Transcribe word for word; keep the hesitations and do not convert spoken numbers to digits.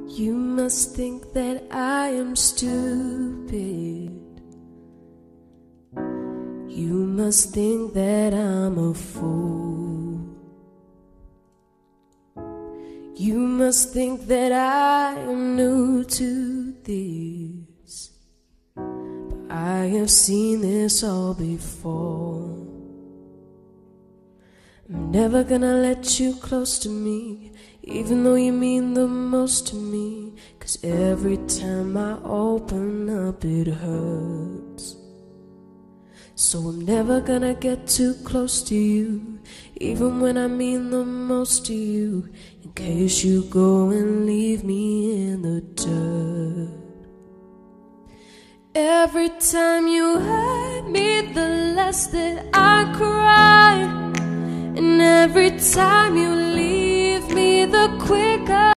You must think that I am stupid. You must think that I'm a fool. You must think that I am new to this, but I have seen this all before. I'm never gonna let you close to me, even though you mean the most to me, 'cause every time I open up it hurts. So I'm never gonna get too close to you, even when I mean the most to you, in case you go and leave me in the dirt. Every time you hurt me, the less that I cry, and every time you leave me, the quicker